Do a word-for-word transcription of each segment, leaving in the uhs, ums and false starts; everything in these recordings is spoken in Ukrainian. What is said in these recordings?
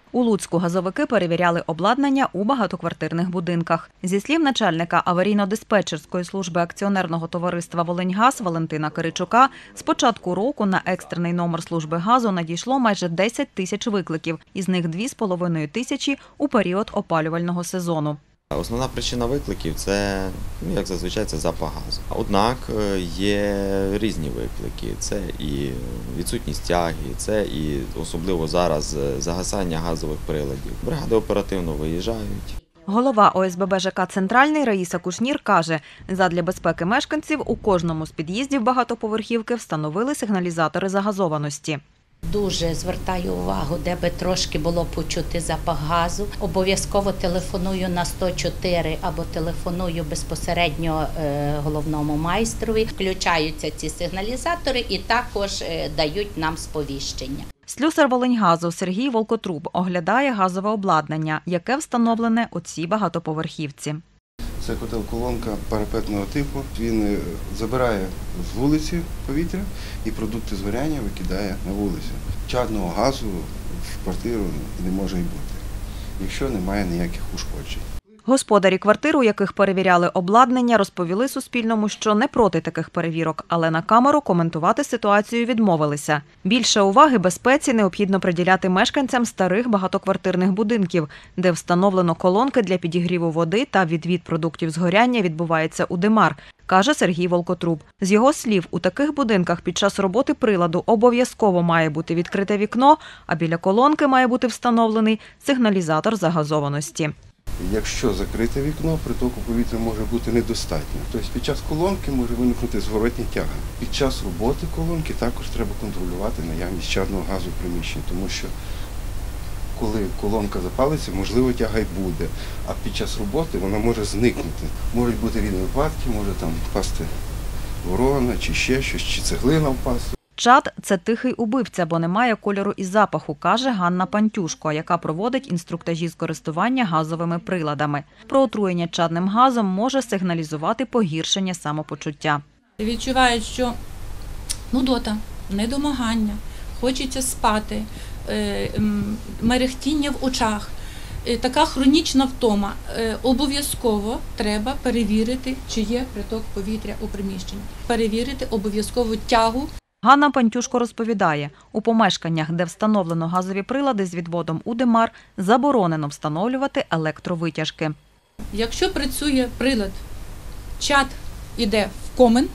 У Луцьку газовики перевіряли обладнання у багатоквартирних будинках. Зі слів начальника аварійно-диспетчерської служби акціонерного товариства «Волиньгаз» Валентина Киричука, з початку року на екстрений номер служби газу надійшло майже десять тисяч викликів, із них дві з половиною тисячі у період опалювального сезону. Основна причина викликів – це, ну, як зазвичай, це запах газу. Однак є різні виклики. Це і відсутність тяги, це і особливо зараз загасання газових приладів. Бригади оперативно виїжджають. Голова О С Б Б Ж К «Центральний» Раїса Кушнір каже, задля безпеки мешканців у кожному з під'їздів багатоповерхівки встановили сигналізатори загазованості. Дуже звертаю увагу, де би трошки було почути запах газу. Обов'язково телефоную на сто чотири або телефоную безпосередньо головному майстрові. Включаються ці сигналізатори і також дають нам сповіщення. Слюсар «Волиньгазу» Сергій Волкотруб оглядає газове обладнання, яке встановлене у цій багатоповерхівці. Це котел-колонка парапетного типу. Він забирає з вулиці повітря і продукти згоряння викидає на вулицю. Чадного газу в квартиру не може й бути, якщо немає ніяких ушкоджень. Господарі квартир, у яких перевіряли обладнання, розповіли Суспільному, що не проти таких перевірок, але на камеру коментувати ситуацію відмовилися. Більше уваги безпеці необхідно приділяти мешканцям старих багатоквартирних будинків, де встановлено колонки для підігріву води та відвід продуктів згоряння відбувається у димар, каже Сергій Волкотруб. З його слів, у таких будинках під час роботи приладу обов'язково має бути відкрите вікно, а біля колонки має бути встановлений сигналізатор загазованості. Якщо закрите вікно, притоку повітря може бути недостатньо. Тобто під час колонки може виникнути зворотня тяга. Під час роботи колонки також треба контролювати наявність чадного газу в приміщенні, тому що коли колонка запалиться, можливо, тяга й буде, а під час роботи вона може зникнути. Можуть бути різні випадки, може там впасти ворона, чи ще щось, чи цеглина впасти. Чад – це тихий убивця, бо немає кольору і запаху, каже Ганна Пантюшко, яка проводить інструктажі з користування газовими приладами. Про отруєння чадним газом може сигналізувати погіршення самопочуття. Відчувають, що нудота, недомагання, хочеться спати, мерехтіння в очах, така хронічна втома. Обов'язково треба перевірити, чи є приток повітря у приміщенні. Перевірити обов'язково тягу. Ганна Пантюшко розповідає, у помешканнях, де встановлено газові прилади з відводом у димар, заборонено встановлювати електровитяжки. Якщо працює прилад, чад іде в комен,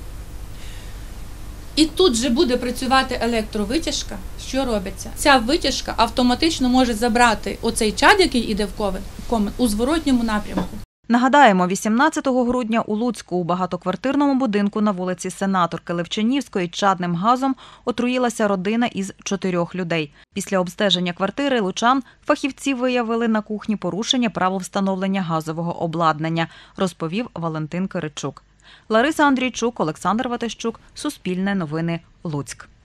і тут же буде працювати електровитяжка, що робиться? Ця витяжка автоматично може забрати оцей чад, який іде в комен, у зворотньому напрямку. Нагадаємо, вісімнадцятого грудня у Луцьку у багатоквартирному будинку на вулиці Сенаторки Левченівської чадним газом отруїлася родина із чотирьох людей. Після обстеження квартири лучан фахівці виявили на кухні порушення правил встановлення газового обладнання, розповів Валентин Киричук. Лариса Андрійчук, Олександр Ватащук, Суспільне новини, Луцьк.